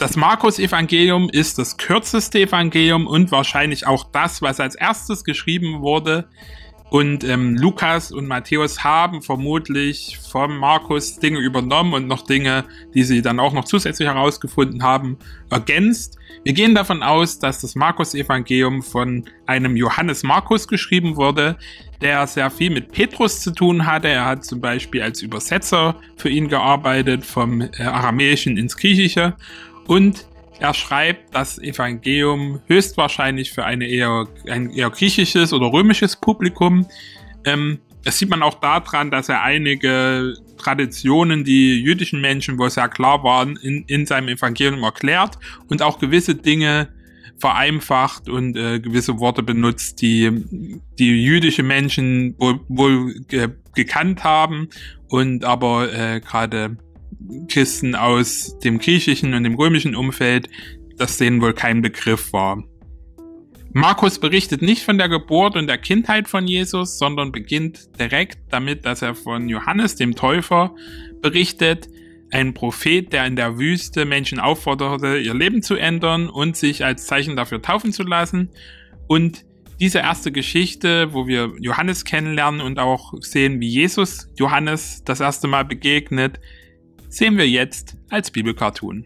Das Markus-Evangelium ist das kürzeste Evangelium und wahrscheinlich auch das, was als erstes geschrieben wurde. Und Lukas und Matthäus haben vermutlich vom Markus Dinge übernommen und noch Dinge, die sie dann auch noch zusätzlich herausgefunden haben, ergänzt. Wir gehen davon aus, dass das Markus-Evangelium von einem Johannes Markus geschrieben wurde, der sehr viel mit Petrus zu tun hatte. Er hat zum Beispiel als Übersetzer für ihn gearbeitet, vom Aramäischen ins Griechische. Und er schreibt das Evangelium höchstwahrscheinlich für ein eher griechisches oder römisches Publikum. Das sieht man auch daran, dass er einige Traditionen, die jüdischen Menschen wohl sehr klar waren, in seinem Evangelium erklärt und auch gewisse Dinge vereinfacht und gewisse Worte benutzt, die jüdische Menschen wohl gekannt haben und aber gerade Christen aus dem griechischen und dem römischen Umfeld, das denen wohl kein Begriff war. Markus berichtet nicht von der Geburt und der Kindheit von Jesus, sondern beginnt direkt damit, dass er von Johannes dem Täufer berichtet, ein Prophet, der in der Wüste Menschen aufforderte, ihr Leben zu ändern und sich als Zeichen dafür taufen zu lassen. Und diese erste Geschichte, wo wir Johannes kennenlernen und auch sehen, wie Jesus Johannes das erste Mal begegnet, sehen wir jetzt als Bibelcartoon.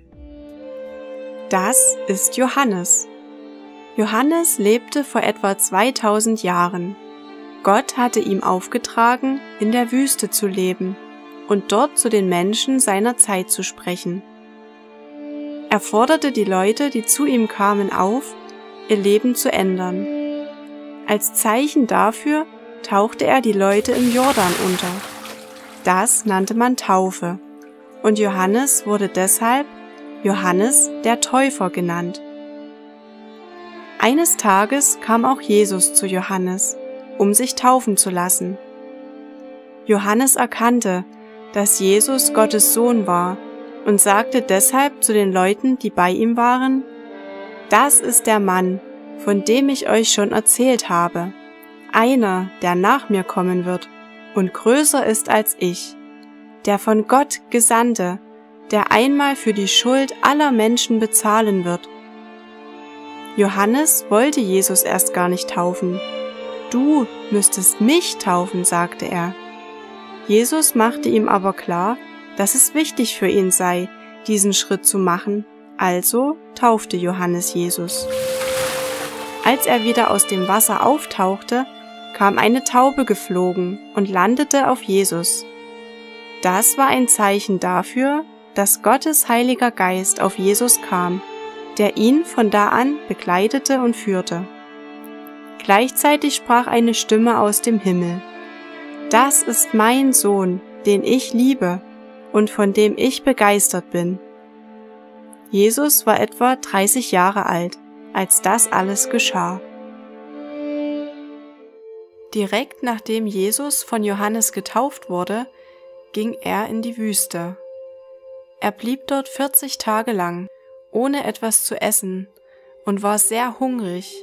Das ist Johannes. Johannes lebte vor etwa 2000 Jahren. Gott hatte ihm aufgetragen, in der Wüste zu leben und dort zu den Menschen seiner Zeit zu sprechen. Er forderte die Leute, die zu ihm kamen, auf, ihr Leben zu ändern. Als Zeichen dafür tauchte er die Leute im Jordan unter. Das nannte man Taufe. Und Johannes wurde deshalb Johannes der Täufer genannt. Eines Tages kam auch Jesus zu Johannes, um sich taufen zu lassen. Johannes erkannte, dass Jesus Gottes Sohn war und sagte deshalb zu den Leuten, die bei ihm waren: Das ist der Mann, von dem ich euch schon erzählt habe, einer, der nach mir kommen wird und größer ist als ich, der von Gott Gesandte, der einmal für die Schuld aller Menschen bezahlen wird. Johannes wollte Jesus erst gar nicht taufen. Du müsstest mich taufen, sagte er. Jesus machte ihm aber klar, dass es wichtig für ihn sei, diesen Schritt zu machen, also taufte Johannes Jesus. Als er wieder aus dem Wasser auftauchte, kam eine Taube geflogen und landete auf Jesus. Das war ein Zeichen dafür, dass Gottes Heiliger Geist auf Jesus kam, der ihn von da an begleitete und führte. Gleichzeitig sprach eine Stimme aus dem Himmel: Das ist mein Sohn, den ich liebe und von dem ich begeistert bin. Jesus war etwa 30 Jahre alt, als das alles geschah. Direkt nachdem Jesus von Johannes getauft wurde, ging er in die Wüste. Er blieb dort 40 Tage lang, ohne etwas zu essen, und war sehr hungrig.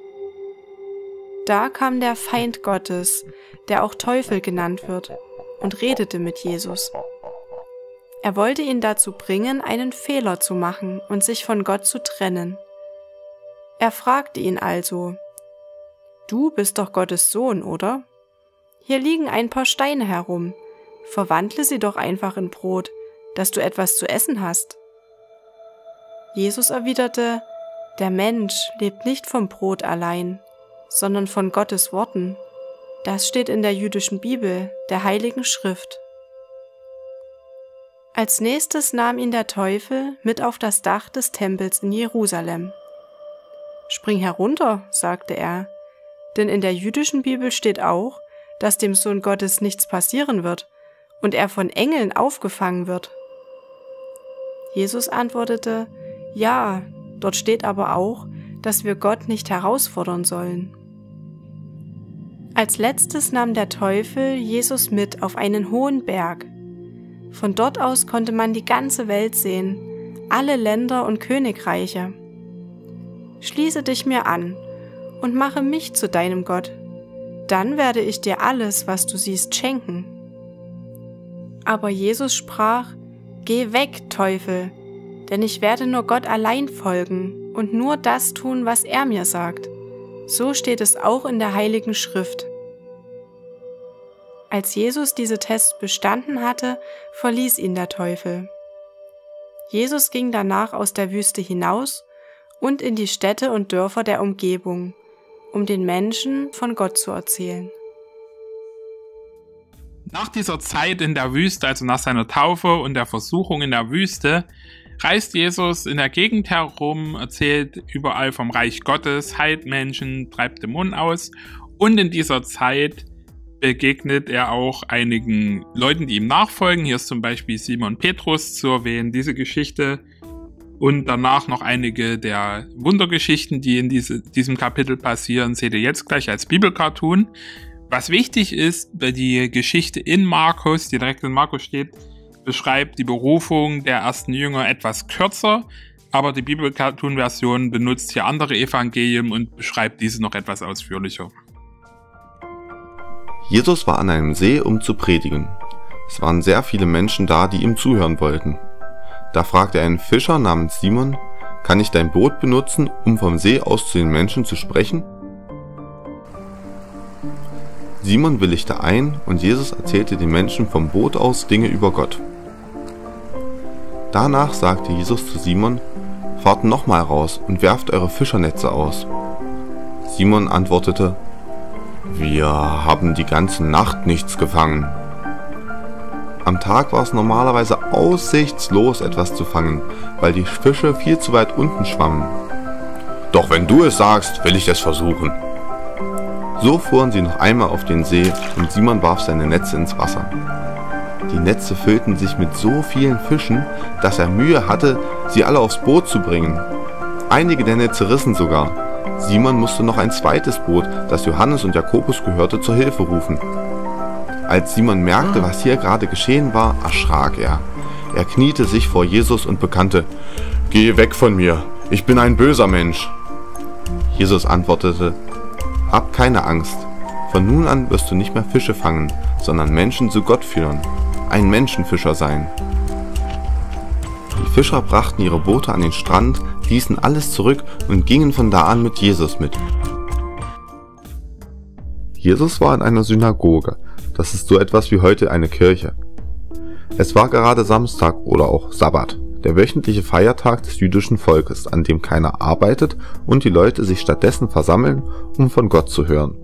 Da kam der Feind Gottes, der auch Teufel genannt wird, und redete mit Jesus. Er wollte ihn dazu bringen, einen Fehler zu machen und sich von Gott zu trennen. Er fragte ihn also: Du bist doch Gottes Sohn, oder? Hier liegen ein paar Steine herum. Verwandle sie doch einfach in Brot, dass du etwas zu essen hast. Jesus erwiderte: Der Mensch lebt nicht vom Brot allein, sondern von Gottes Worten. Das steht in der jüdischen Bibel, der Heiligen Schrift. Als nächstes nahm ihn der Teufel mit auf das Dach des Tempels in Jerusalem. Spring herunter, sagte er, denn in der jüdischen Bibel steht auch, dass dem Sohn Gottes nichts passieren wird und er von Engeln aufgefangen wird. Jesus antwortete: Ja, dort steht aber auch, dass wir Gott nicht herausfordern sollen. Als letztes nahm der Teufel Jesus mit auf einen hohen Berg. Von dort aus konnte man die ganze Welt sehen, alle Länder und Königreiche. Schließe dich mir an und mache mich zu deinem Gott, dann werde ich dir alles, was du siehst, schenken. Aber Jesus sprach: Geh weg, Teufel, denn ich werde nur Gott allein folgen und nur das tun, was er mir sagt. So steht es auch in der Heiligen Schrift. Als Jesus diese Tests bestanden hatte, verließ ihn der Teufel. Jesus ging danach aus der Wüste hinaus und in die Städte und Dörfer der Umgebung, um den Menschen von Gott zu erzählen. Nach dieser Zeit in der Wüste, also nach seiner Taufe und der Versuchung in der Wüste, reist Jesus in der Gegend herum, erzählt überall vom Reich Gottes, heilt Menschen, treibt Dämonen aus, und in dieser Zeit begegnet er auch einigen Leuten, die ihm nachfolgen. Hier ist zum Beispiel Simon Petrus zu erwähnen, diese Geschichte, und danach noch einige der Wundergeschichten, die in diesem Kapitel passieren, seht ihr jetzt gleich als Bibelcartoon. Was wichtig ist, die Geschichte in Markus, die direkt in Markus steht, beschreibt die Berufung der ersten Jünger etwas kürzer, aber die Bibelcartoon-Version benutzt hier andere Evangelien und beschreibt diese noch etwas ausführlicher. Jesus war an einem See, um zu predigen. Es waren sehr viele Menschen da, die ihm zuhören wollten. Da fragte er einen Fischer namens Simon: Kann ich dein Boot benutzen, um vom See aus zu den Menschen zu sprechen? Simon willigte ein und Jesus erzählte den Menschen vom Boot aus Dinge über Gott. Danach sagte Jesus zu Simon: Fahrt nochmal raus und werft eure Fischernetze aus. Simon antwortete: Wir haben die ganze Nacht nichts gefangen. Am Tag war es normalerweise aussichtslos, etwas zu fangen, weil die Fische viel zu weit unten schwammen. Doch wenn du es sagst, will ich es versuchen. So fuhren sie noch einmal auf den See und Simon warf seine Netze ins Wasser. Die Netze füllten sich mit so vielen Fischen, dass er Mühe hatte, sie alle aufs Boot zu bringen. Einige der Netze rissen sogar. Simon musste noch ein zweites Boot, das Johannes und Jakobus gehörte, zur Hilfe rufen. Als Simon merkte, was hier gerade geschehen war, erschrak er. Er kniete sich vor Jesus und bekannte: Geh weg von mir, ich bin ein böser Mensch. Jesus antwortete: Hab keine Angst, von nun an wirst du nicht mehr Fische fangen, sondern Menschen zu Gott führen, ein Menschenfischer sein. Die Fischer brachten ihre Boote an den Strand, ließen alles zurück und gingen von da an mit Jesus mit. Jesus war in einer Synagoge. Das ist so etwas wie heute eine Kirche. Es war gerade Samstag oder auch Sabbat, der wöchentliche Feiertag des jüdischen Volkes, an dem keiner arbeitet und die Leute sich stattdessen versammeln, um von Gott zu hören.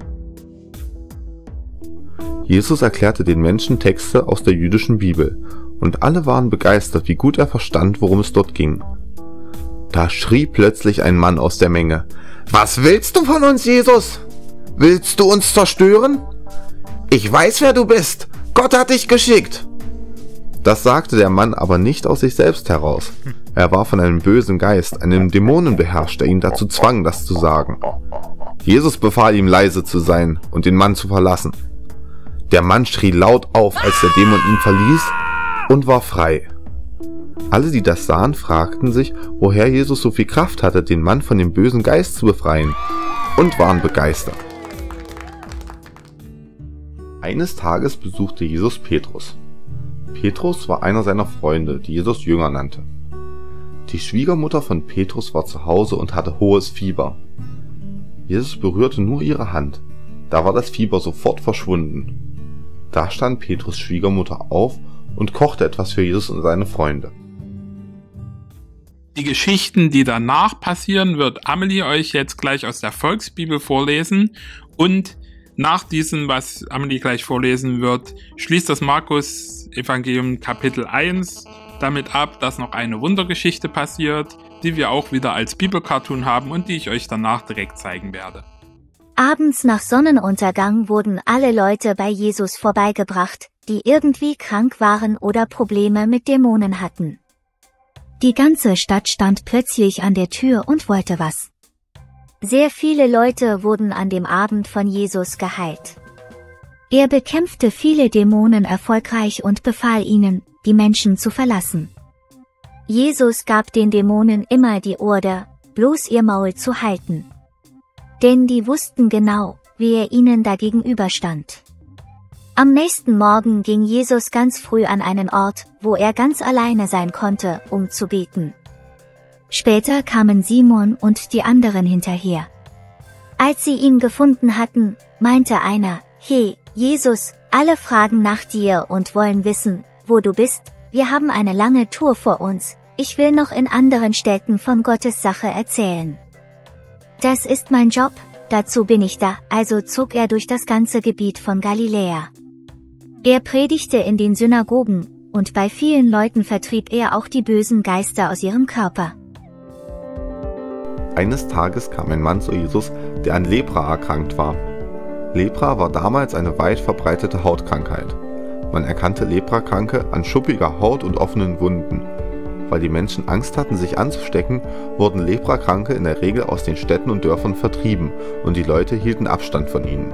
Jesus erklärte den Menschen Texte aus der jüdischen Bibel und alle waren begeistert, wie gut er verstand, worum es dort ging. Da schrie plötzlich ein Mann aus der Menge: Was willst du von uns, Jesus? Willst du uns zerstören? Ich weiß, wer du bist. Gott hat dich geschickt. Das sagte der Mann aber nicht aus sich selbst heraus. Er war von einem bösen Geist, einem Dämonen beherrscht, der ihn dazu zwang, das zu sagen. Jesus befahl ihm, leise zu sein und den Mann zu verlassen. Der Mann schrie laut auf, als der Dämon ihn verließ, und war frei. Alle, die das sahen, fragten sich, woher Jesus so viel Kraft hatte, den Mann von dem bösen Geist zu befreien, und waren begeistert. Eines Tages besuchte Jesus Petrus. Petrus war einer seiner Freunde, die Jesus Jünger nannte. Die Schwiegermutter von Petrus war zu Hause und hatte hohes Fieber. Jesus berührte nur ihre Hand, da war das Fieber sofort verschwunden. Da stand Petrus' Schwiegermutter auf und kochte etwas für Jesus und seine Freunde. Die Geschichten, die danach passieren, wird Amelie euch jetzt gleich aus der Volksbibel vorlesen, und nach diesem, was Amelie gleich vorlesen wird, schließt das Markus-Evangelium Kapitel 1 damit ab, dass noch eine Wundergeschichte passiert, die wir auch wieder als Bibelcartoon haben und die ich euch danach direkt zeigen werde. Abends nach Sonnenuntergang wurden alle Leute bei Jesus vorbeigebracht, die irgendwie krank waren oder Probleme mit Dämonen hatten. Die ganze Stadt stand plötzlich an der Tür und wollte was. Sehr viele Leute wurden an dem Abend von Jesus geheilt. Er bekämpfte viele Dämonen erfolgreich und befahl ihnen, die Menschen zu verlassen. Jesus gab den Dämonen immer die Order, bloß ihr Maul zu halten. Denn die wussten genau, wie er ihnen da gegenüberstand. Am nächsten Morgen ging Jesus ganz früh an einen Ort, wo er ganz alleine sein konnte, um zu beten. Später kamen Simon und die anderen hinterher. Als sie ihn gefunden hatten, meinte einer: Hey, Jesus, alle fragen nach dir und wollen wissen, wo du bist. Wir haben eine lange Tour vor uns. Ich will noch in anderen Städten von Gottes Sache erzählen. Das ist mein Job, dazu bin ich da. Also zog er durch das ganze Gebiet von Galiläa. Er predigte in den Synagogen, und bei vielen Leuten vertrieb er auch die bösen Geister aus ihrem Körper. Eines Tages kam ein Mann zu Jesus, der an Lepra erkrankt war. Lepra war damals eine weit verbreitete Hautkrankheit. Man erkannte Leprakranke an schuppiger Haut und offenen Wunden. Weil die Menschen Angst hatten, sich anzustecken, wurden Leprakranke in der Regel aus den Städten und Dörfern vertrieben und die Leute hielten Abstand von ihnen.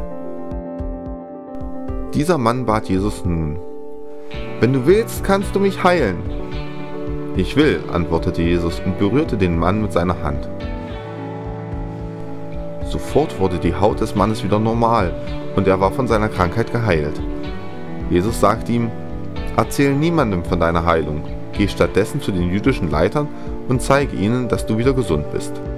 Dieser Mann bat Jesus nun: Wenn du willst, kannst du mich heilen. Ich will, antwortete Jesus und berührte den Mann mit seiner Hand. Sofort wurde die Haut des Mannes wieder normal und er war von seiner Krankheit geheilt. Jesus sagte ihm: Erzähl niemandem von deiner Heilung. Geh stattdessen zu den jüdischen Leitern und zeige ihnen, dass du wieder gesund bist.